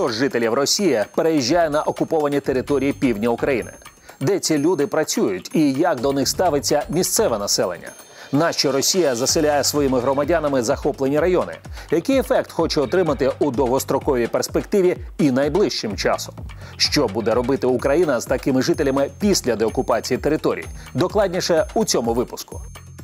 Хто з жителів Росії переїжджає на окуповані території півдня України? Де ці люди працюють і як до них ставиться місцеве населення? Нащо Росія заселяє своїми громадянами захоплені райони? Який ефект хоче отримати у довгостроковій перспективі і найближчим часом? Що буде робити Україна з такими жителями після деокупації територій? Докладніше у цьому випуску.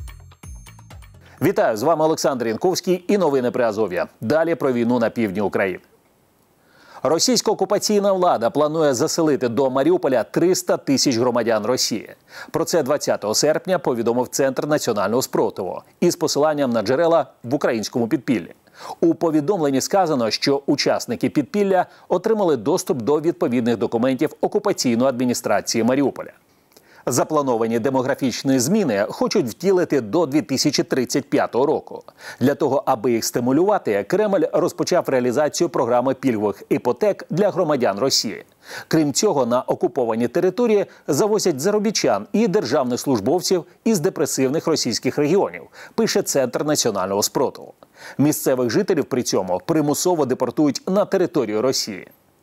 Вітаю, з вами Олександр Янковський і новини Приазов'я. Далі про війну на півдні України. Російська окупаційна влада планує заселити до Маріуполя 300 тисяч громадян Росії. Про це 20 серпня повідомив Центр національного спротиву із посиланням на джерела в українському підпіллі. У повідомленні сказано, що учасники підпілля отримали доступ до відповідних документів окупаційної адміністрації Маріуполя. Заплановані демографічні зміни хочуть втілити до 2035 року. Для того, аби їх стимулювати, Кремль розпочав реалізацію програми пільгових іпотек для громадян Росії. Крім цього, на окуповані території завозять заробітчан і державних службовців із депресивних російських регіонів, пише Центр національного спротиву. Місцевих жителів при цьому примусово депортують на територію Росії.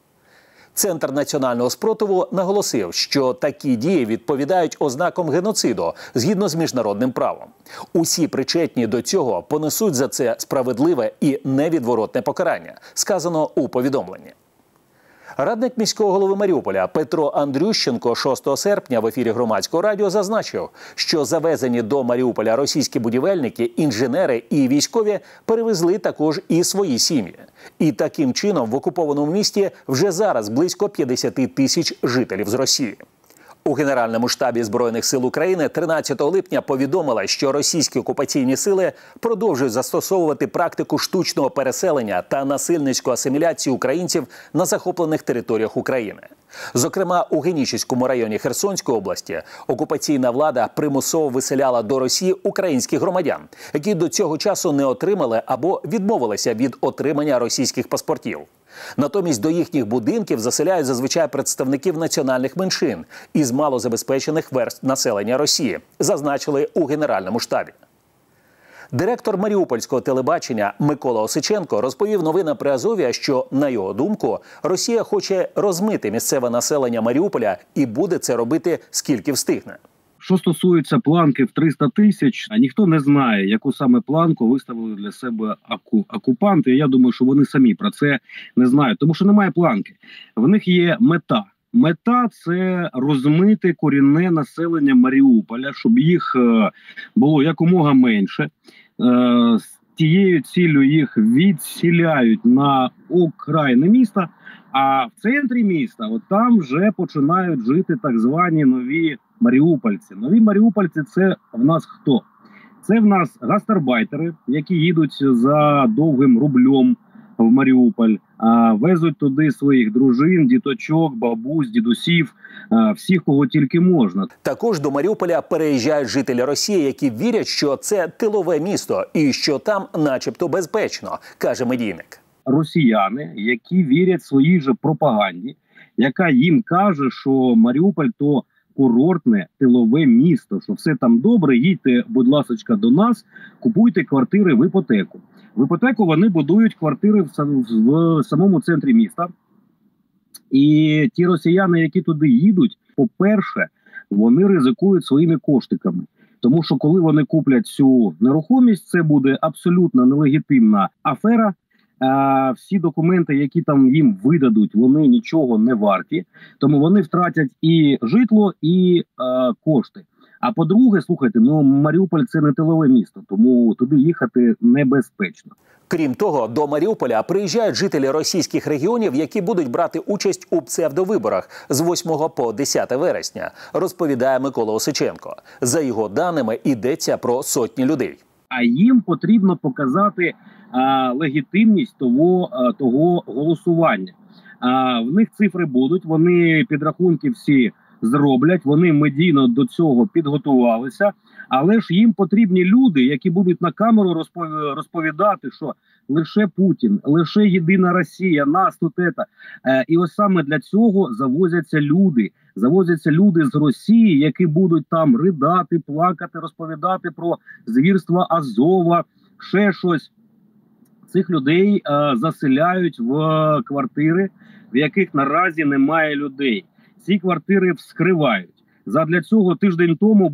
Центр національного спротиву наголосив, що такі дії відповідають ознакам геноциду згідно з міжнародним правом. Усі причетні до цього понесуть за це справедливе і невідворотне покарання, сказано у повідомленні. Радник міського голови Маріуполя Петро Андрющенко 6 серпня в ефірі Громадського радіо зазначив, що завезені до Маріуполя російські будівельники, інженери і військові перевезли також і свої сім'ї. І таким чином в окупованому місті вже зараз близько 50 тисяч жителів з Росії. У Генеральному штабі Збройних сил України 13 липня повідомили, що російські окупаційні сили продовжують застосовувати практику штучного переселення та насильницьку асиміляцію українців на захоплених територіях України. Зокрема, у Генічеському районі Херсонської області окупаційна влада примусово виселяла до Росії українських громадян, які до цього часу не отримали або відмовилися від отримання російських паспортів. Натомість до їхніх будинків заселяють зазвичай представників національних меншин із малозабезпечених верств населення Росії, зазначили у Генеральному штабі. Директор маріупольського телебачення Микола Осиченко розповів новинам Приазов'я, що, на його думку, Росія хоче розмити місцеве населення Маріуполя і буде це робити скільки встигне. Що стосується планки в 300 тисяч, ніхто не знає, яку саме планку виставили для себе окупанти. Я думаю, що вони самі про це не знають, тому що немає планки. В них є мета. Мета – це розмити корінне населення Маріуполя, щоб їх було якомога менше. З тією ціллю їх відселяють на окраїни міста, а в центрі міста от там вже починають жити так звані нові маріупольці. Нові маріупольці – це в нас хто? Це в нас гастарбайтери, які їдуть за довгим рублем в Маріуполь, везуть туди своїх дружин, діточок, бабусь, дідусів, всіх, кого тільки можна. Також до Маріуполя переїжджають жителі Росії, які вірять, що це тилове місто і що там начебто безпечно, каже медійник. Росіяни, які вірять своїй же пропаганді, яка їм каже, що Маріуполь – то курортне тилове місто, що все там добре, їдьте, будь ласочка, до нас, купуйте квартири в іпотеку. В іпотеку вони будують квартири в самому центрі міста. І ті росіяни, які туди їдуть, по-перше, вони ризикують своїми коштиками. Тому що коли вони куплять цю нерухомість, це буде абсолютно нелегітимна афера. Всі документи, які там їм видадуть, вони нічого не варті. Тому вони втратять і житло, і кошти. А по-друге, слухайте, Маріуполь – це не тилове місто, тому туди їхати небезпечно. Крім того, до Маріуполя приїжджають жителі російських регіонів, які будуть брати участь у псевдовиборах з 8 по 10 вересня, розповідає Микола Осиченко. За його даними, йдеться про сотні людей. А їм потрібно показати легітимність того голосування. В них цифри будуть, вони підрахунки всі зроблять, вони медійно до цього підготувалися, але ж їм потрібні люди, які будуть на камеру розповідати, що лише Путін, лише єдина Росія, нас тут це. І ось саме для цього завозяться люди з Росії, які будуть там ридати, плакати, розповідати про звірства Азова, ще щось. Цих людей заселяють в квартири, в яких наразі немає людей. Ці квартири вскривають. Задля цього тиждень тому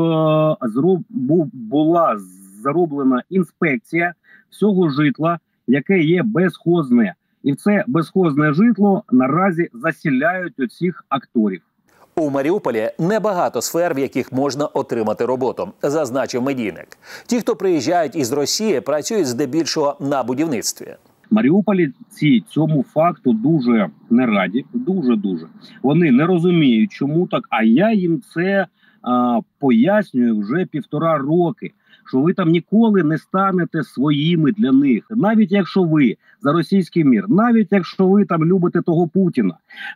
була зароблена інспекція всього житла, яке є безхозне. І в це безхозне житло наразі заселяють оцих акторів. У Маріуполі небагато сфер, в яких можна отримати роботу, зазначив медійник. Ті, хто приїжджають із Росії, працюють здебільшого на будівництві. Маріупольці цьому факту дуже не раді, дуже. Вони не розуміють, чому так, а я їм це пояснюю вже 1,5 роки, що ви там ніколи не станете своїми для них. Навіть якщо ви за російський мір, навіть якщо ви там любите того Путіна,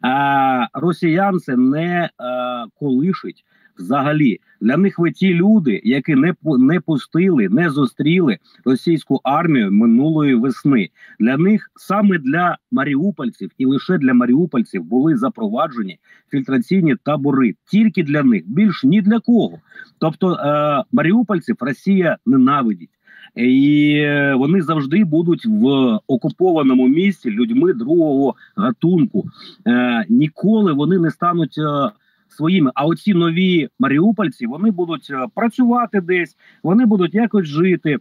росіян це не колишить взагалі. Для них ви ті люди, які не пустили, не зустріли російську армію минулої весни. Для них, саме для маріупольців і лише для маріупольців були запроваджені фільтраційні табори. Тільки для них, більш ні для кого. Тобто маріупольців Росія ненавидить. І вони завжди будуть в окупованому місті людьми другого гатунку. Ніколи вони не стануть своїми. А оці нові маріупольці, вони будуть працювати десь, вони будуть якось жити.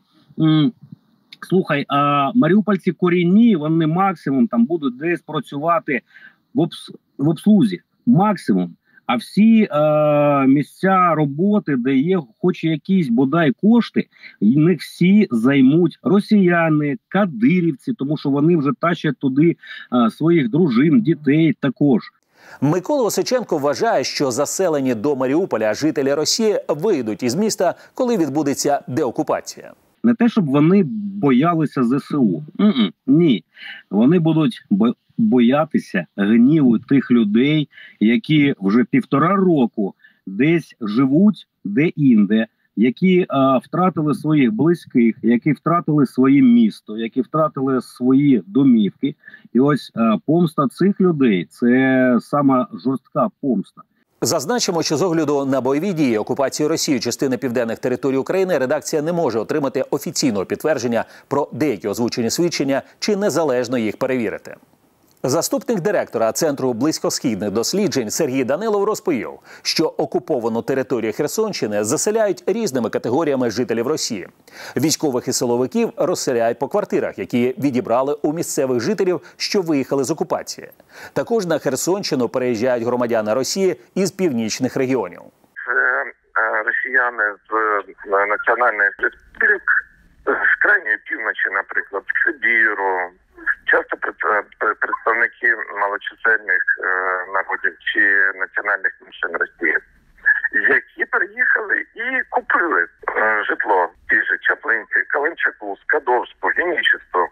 Слухай, а маріупольці корінні, вони максимум там будуть десь працювати в обслузі. Максимум. А всі місця роботи, де є хоч якісь бодай кошти, їх всі займуть росіяни, кадирівці, тому що вони вже тащать туди своїх дружин, дітей також. Микола Осиченко вважає, що заселені до Маріуполя жителі Росії вийдуть із міста, коли відбудеться деокупація. Не те, щоб вони боялися ЗСУ. Ні. Вони будуть боятися гніву тих людей, які вже 1,5 року десь живуть де-інде, які втратили своїх близьких, які втратили своє місто, які втратили свої домівки. І ось помста цих людей – це сама жорстка помста. Зазначимо, що з огляду на бойові дії окупації Росії частини південних територій України редакція не може отримати офіційного підтвердження про деякі озвучені свідчення чи незалежно їх перевірити. Заступник директора Центру близькосхідних досліджень Сергій Данилов розповів, що окуповану територію Херсонщини заселяють різними категоріями жителів Росії. Військових і силовиків розселяють по квартирах, які відібрали у місцевих жителів, що виїхали з окупації. Також на Херсонщину переїжджають громадяни Росії із північних регіонів. Це росіяни з національних республік, з крайньої півночі, наприклад, Сибіру. Часто представники малочисельних народів чи національних меншин Росії, які приїхали і купили житло в тій же Чаплинці, Каленчаку, Скадовську, Генічеську.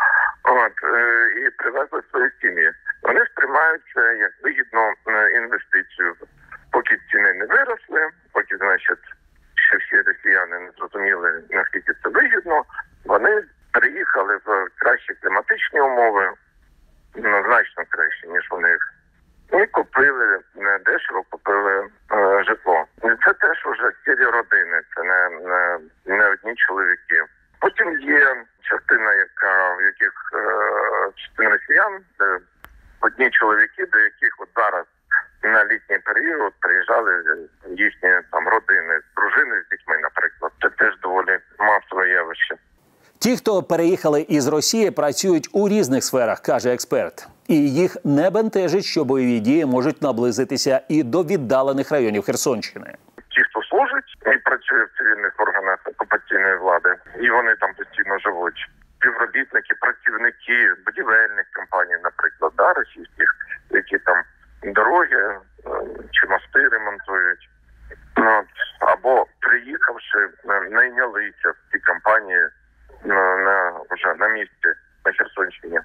І привезли свої сім'ї. Вони сприймають це як вигідну інвестицію. Поки ціни не виросли, поки, значить, ще всі росіяни не зрозуміли, наскільки це вигідно, вони приїхали в кращі кліматичні умови, значно краще, ніж у них. І купили, дешево купили житло. І це теж вже цілі родини, це не одні чоловіки. Потім є частина, в яких частина росіян, одні чоловіки, до яких от зараз на літній період приїжджали їхні там родини, дружини з дітьми, наприклад. Це теж доволі масове явище. Ті, хто переїхали із Росії, працюють у різних сферах, каже експерт. І їх не бентежить, що бойові дії можуть наблизитися і до віддалених районів Херсонщини. Ті, хто служить і працює в цивільних органах окупаційної влади, і вони там постійно живуть. Співробітники, працівники будівельних компаній, наприклад, російських, які там дороги чи мости ремонтують. Або приїхавши, найнялися в ці компанії вже на місці, на Херсонщині.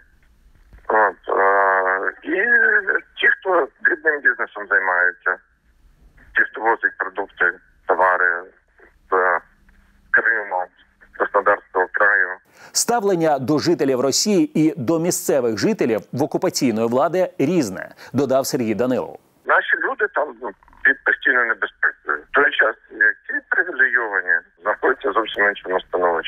І ті, хто дрібним бізнесом займаються, ті, хто возить продукти, товари з Криму, з Краснодарського краю. Ставлення до жителів Росії і до місцевих жителів в окупаційної влади різне, додав Сергій Данилов. Наші люди там під постійною небезпекою. В той час, як ті привілейовані, знаходяться зовсім іншому становищі.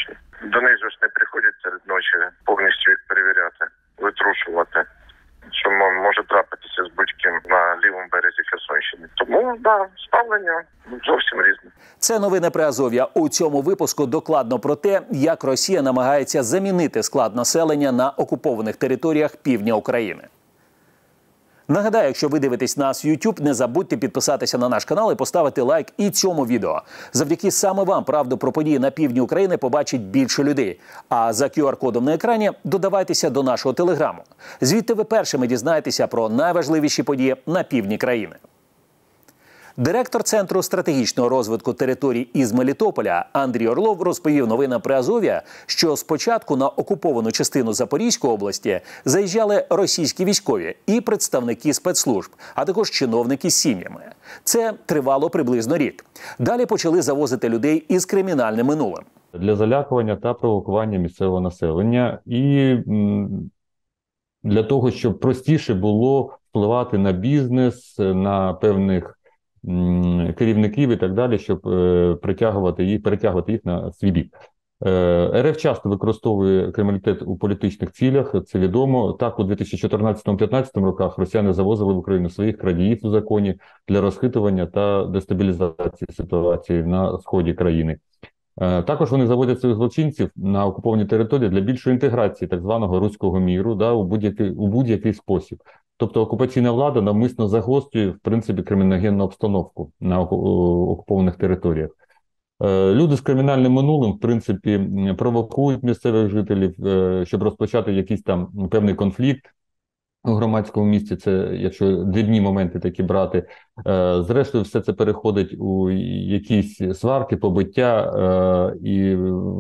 До них же ж не приходять серед ночі повністю їх перевіряти, витрушувати, що може трапитися з будь-ким на лівому березі Херсонщини. Тому, да, ставлення зовсім різне. Це новини Приазов'я. У цьому випуску докладно про те, як Росія намагається замінити склад населення на окупованих територіях півдня України. Нагадаю, якщо ви дивитесь нас в YouTube, не забудьте підписатися на наш канал і поставити лайк і цьому відео. Завдяки саме вам правду про події на півдні України побачить більше людей. А за QR-кодом на екрані додавайтеся до нашого телеграму. Звідти ви першими дізнаєтеся про найважливіші події на півдні країни. Директор Центру стратегічного розвитку територій із Мелітополя Андрій Орлов розповів новинам Приазов'я, що спочатку на окуповану частину Запорізької області заїжджали російські військові і представники спецслужб, а також чиновники з сім'ями. Це тривало приблизно рік. Далі почали завозити людей із кримінальним минулим. Для залякування та провокування місцевого населення і для того, щоб простіше було впливати на бізнес, на певних керівників і так далі, щоб перетягувати їх на свій бік. РФ часто використовує криміналітет у політичних цілях, це відомо. Так, у 2014-2015 роках росіяни завозили в Україну своїх крадіїв у законі для розхитування та дестабілізації ситуації на сході країни. Також вони заводять своїх злочинців на окуповані території для більшої інтеграції так званого руського міру, да, у будь-який спосіб. Тобто окупаційна влада навмисно загострює, в принципі, криміногенну обстановку на окупованих територіях. Люди з кримінальним минулим, в принципі, провокують місцевих жителів, щоб розпочати якийсь там певний конфлікт у громадському місці, це якщо дрібні моменти такі брати. Зрештою, все це переходить у якісь сварки, побиття і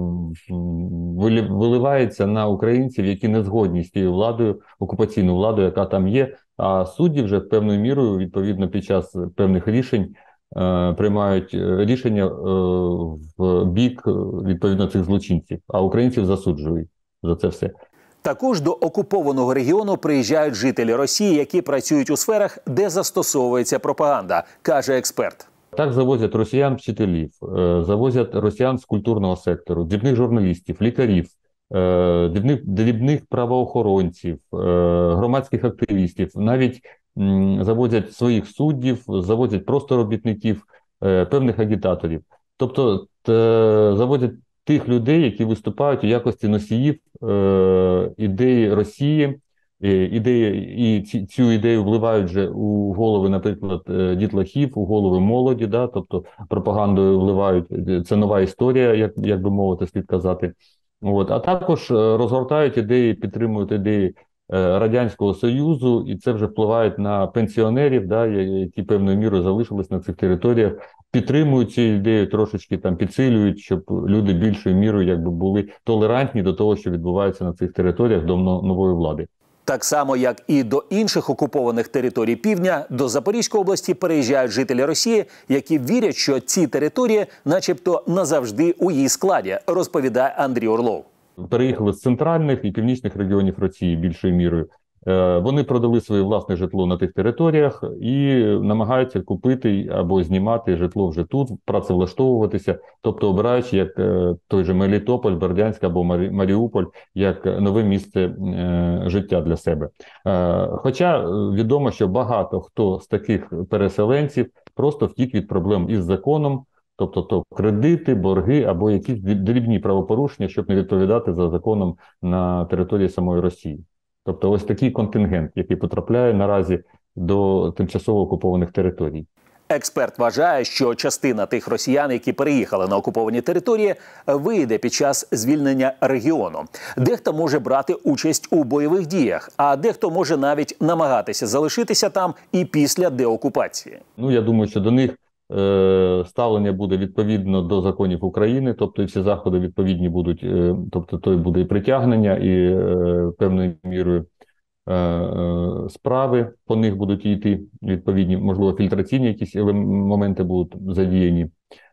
виливається на українців, які не згодні з тією владою, окупаційною владою, яка там є. А судді вже певною мірою, відповідно, під час певних рішень приймають рішення в бік, відповідно, цих злочинців, а українців засуджують за це все. Також до окупованого регіону приїжджають жителі Росії, які працюють у сферах, де застосовується пропаганда, каже експерт. Так завозять росіян-вчителів, завозять росіян з культурного сектору, дрібних журналістів, лікарів, дрібних правоохоронців, громадських активістів, навіть завозять своїх суддів, завозять просто робітників, певних агітаторів. Тобто завозять тих людей, які виступають у якості носіїв ідеї Росії, і цю ідею вливають вже у голови, наприклад, дітлахів, у голови молоді, да, тобто пропагандою вливають, це нова історія, як би мовити, слід казати. От. А також розгортають ідеї, підтримують ідеї Радянського Союзу, і це вже впливає на пенсіонерів, да, які певною мірою залишились на цих територіях, підтримують цю ідею, трошечки там підсилюють, щоб люди більшою мірою якби були толерантні до того, що відбувається на цих територіях до нової влади. Так само, як і до інших окупованих територій півдня, до Запорізької області переїжджають жителі Росії, які вірять, що ці території начебто назавжди у її складі, розповідає Андрій Орлов. Переїхали з центральних і північних регіонів Росії більшою мірою. Вони продали своє власне житло на тих територіях і намагаються купити або знімати житло вже тут, працевлаштовуватися, тобто обираючи як той же Мелітополь, Бердянськ або Маріуполь, як нове місце життя для себе. Хоча відомо, що багато хто з таких переселенців просто втік від проблем із законом, тобто кредити, борги або якісь дрібні правопорушення, щоб не відповідати за законом на території самої Росії. Тобто ось такий контингент, який потрапляє наразі до тимчасово окупованих територій. Експерт вважає, що частина тих росіян, які переїхали на окуповані території, вийде під час звільнення регіону. Дехто може брати участь у бойових діях, а дехто може навіть намагатися залишитися там і після деокупації. Я думаю, що до них ставлення буде відповідно до законів України, тобто і всі заходи відповідні будуть, тобто то буде і притягнення, і певною мірою справи по них будуть йти відповідні, можливо, фільтраційні якісь моменти будуть задіяні.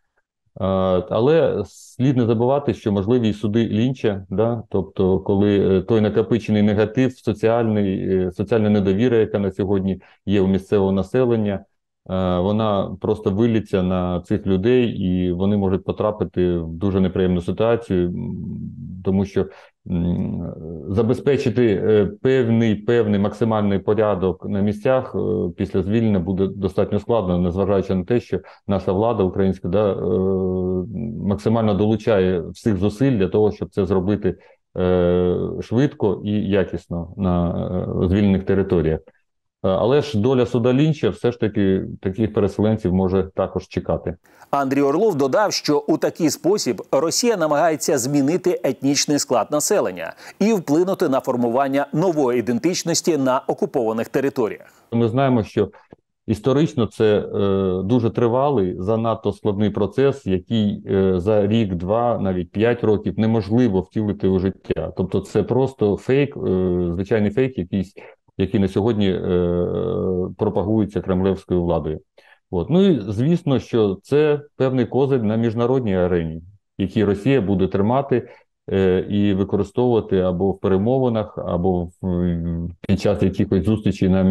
Але слід не забувати, що можливі і суди Лінча, да? Тобто коли той накопичений негатив, соціальна недовіра, яка на сьогодні є у місцевого населення, вона просто виліться на цих людей, і вони можуть потрапити в дуже неприємну ситуацію, тому що забезпечити певний максимальний порядок на місцях після звільнення буде достатньо складно, незважаючи на те, що наша влада українська максимально долучає всіх зусиль для того, щоб це зробити швидко і якісно на звільнених територіях. Але ж доля суда Лінча все ж таки таких переселенців може також чекати. Андрій Орлов додав, що у такий спосіб Росія намагається змінити етнічний склад населення і вплинути на формування нової ідентичності на окупованих територіях. Ми знаємо, що історично це дуже тривалий, занадто складний процес, який за рік, два, навіть 5 років неможливо втілити у життя. Тобто це просто фейк, звичайний фейк, який на сьогодні пропагується кремлівською владою. Ну і звісно, що це певний козир на міжнародній арені, який Росія буде тримати і використовувати або в перемовинах, або під час якихось зустрічей на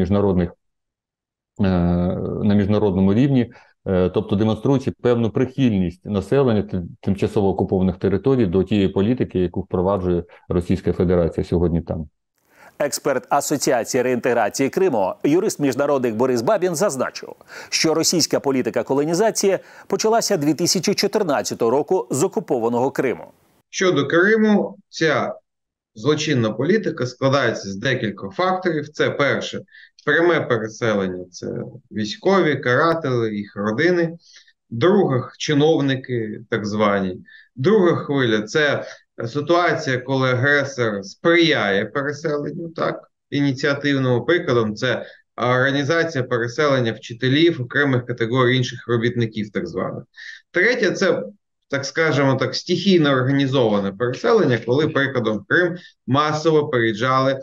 міжнародному рівні, тобто демонструючи певну прихильність населення тимчасово окупованих територій до тієї політики, яку впроваджує Російська Федерація сьогодні там. Експерт Асоціації реінтеграції Криму, юрист-міжнародник Борис Бабін зазначив, що російська політика колонізації почалася 2014 року з окупованого Криму. Щодо Криму, ця злочинна політика складається з декількох факторів. Це перше – пряме переселення, це військові, карателі, їх родини. Друга – чиновники так звані. Друга хвиля – це ситуація, коли агресор сприяє переселенню, так, ініціативному. Прикладом це організація переселення вчителів, окремих категорій інших робітників так званих. Третє – це, так скажемо так, стихійно організоване переселення, коли, прикладом, в Крим масово переїжджали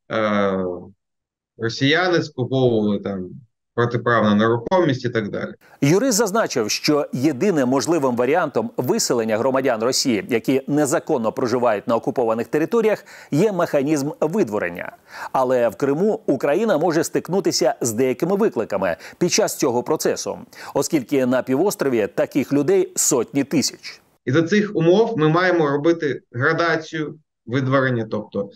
росіяни, скуповували там протиправна нерухомість і так далі. Юрист зазначив, що єдиним можливим варіантом виселення громадян Росії, які незаконно проживають на окупованих територіях, є механізм видворення. Але в Криму Україна може стикнутися з деякими викликами під час цього процесу, оскільки на півострові таких людей сотні тисяч. І за цих умов ми маємо робити градацію видворення, тобто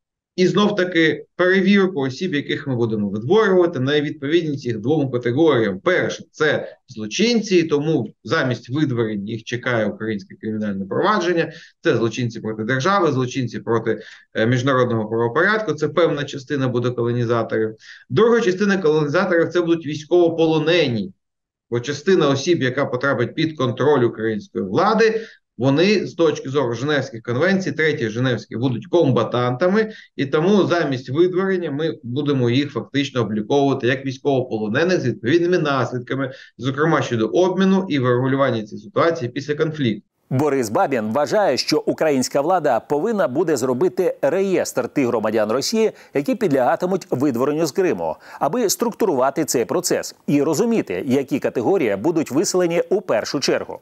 і знов-таки перевірку осіб, яких ми будемо видворювати на відповідність цих двом категоріям. Перше – це злочинці, тому замість видворень їх чекає українське кримінальне провадження. Це злочинці проти держави, злочинці проти міжнародного правопорядку. Це певна частина буде колонізаторів. Друга частина колонізаторів – це будуть військовополонені. Бо частина осіб, яка потрапить під контроль української влади, вони з точки зору Женевських конвенцій, третій Женевських, будуть комбатантами, і тому замість видворення ми будемо їх фактично обліковувати як військовополонених з відповідними наслідками, зокрема щодо обміну і врегулювання цієї ситуації після конфлікту. Борис Бабін вважає, що українська влада повинна буде зробити реєстр тих громадян Росії, які підлягатимуть видворенню з Криму, аби структурувати цей процес і розуміти, які категорії будуть виселені у першу чергу.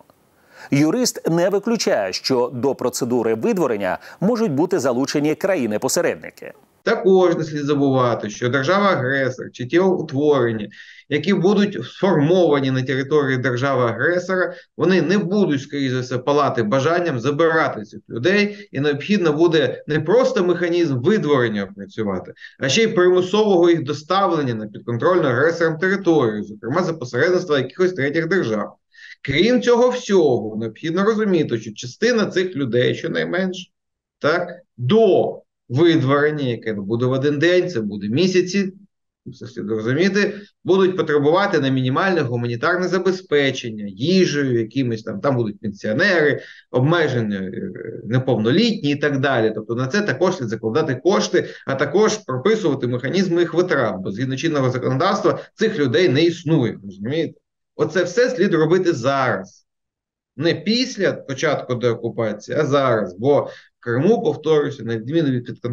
Юрист не виключає, що до процедури видворення можуть бути залучені країни-посередники. Також не слід забувати, що держава-агресор чи ті утворення, які будуть сформовані на території держави-агресора, вони не будуть, скоріше за все, палати бажанням забирати цих людей, і необхідно буде не просто механізм видворення опрацювати, а ще й примусового їх доставлення на підконтрольну агресорам територію, зокрема за посередництва якихось третіх держав. Крім цього всього, необхідно розуміти, що частина цих людей, щонайменш, так, до видворення, яке буде в один день, це буде місяці, все слід розуміти, будуть потребувати на мінімальне гуманітарне забезпечення, їжею, якимись там будуть пенсіонери, обмеження неповнолітні і так далі. Тобто на це також слід закладати кошти, а також прописувати механізми їх витрат, бо згідно чинного законодавства цих людей не існує, розумієте? Оце все слід робити зараз. Не після початку деокупації, а зараз. Бо в Криму, повторюся, на відміну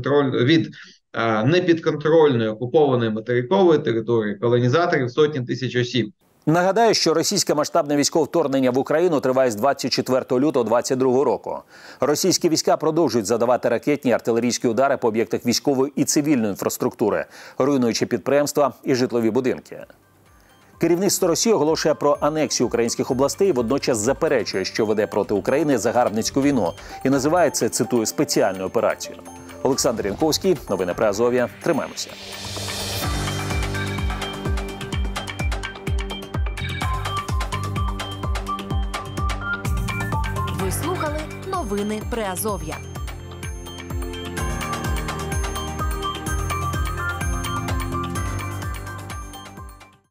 від непідконтрольної окупованої материкової території, колонізаторів сотні тисяч осіб. Нагадаю, що російське масштабне військове вторгнення в Україну триває з 24 лютого 2022 року. Російські війська продовжують задавати ракетні, артилерійські удари по об'єктах військової і цивільної інфраструктури, руйнуючи підприємства і житлові будинки. Керівництво Росії оголошує про анексію українських областей і водночас заперечує, що веде проти України загарбницьку війну і називає це, цитую, спеціальною операцією. Олександр Янковський, новини Приазов'я. Тримаємося. Ви слухали новини Приазов'я.